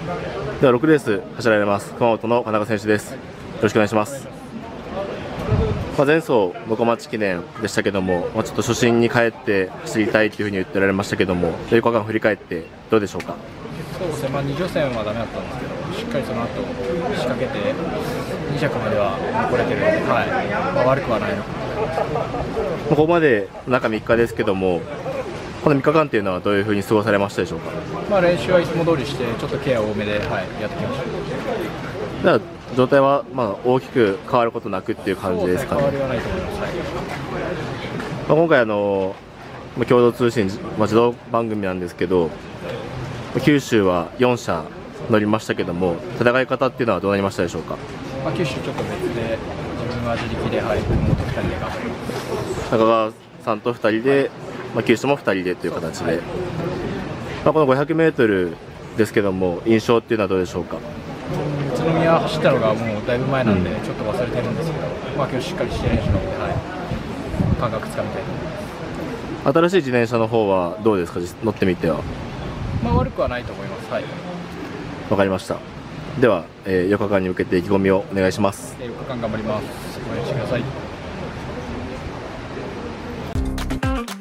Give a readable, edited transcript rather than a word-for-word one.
では6レース走られます熊本の金中選手です。よろしくお願いします。前走能古町記念でしたけども、ちょっと初心に帰って走りたいというふうに言ってられましたけども、4日間振り返ってどうでしょうか。 そうですね、2乗線はダメだったんですけど、しっかりその後仕掛けて2着までは残れてるので、悪くはないのかな。 ここまで中3日ですけども、この3日間というのはどういうふうに過ごされましたでしょうか。 練習はいつも通りして、ちょっとケア多めで、やってきました。 では状態は大きく変わることなくっていう感じですかね。 変わりはないと思います。 今回共同通信、自動番組なんですけど、九州は4社乗りましたけども、戦い方っていうのはどうなりましたでしょうか。 九州ちょっと別で、自分は自力で、熊本2人で頑張ります。 中川さんと2人で、九州も2人でという形で、この 500m ですけども、印象っていうのはどうでしょうか。 宇都宮走ったのがもうだいぶ前なんで、ちょっと忘れてるんですけど、今日しっかりして練習ので、感覚つかみたいと思います。 新しい自転車の方はどうですか、乗ってみては。 悪くはないと思います。 わかりました。では、4日間に向けて意気込みをお願いします。 4日間頑張ります。応援してください。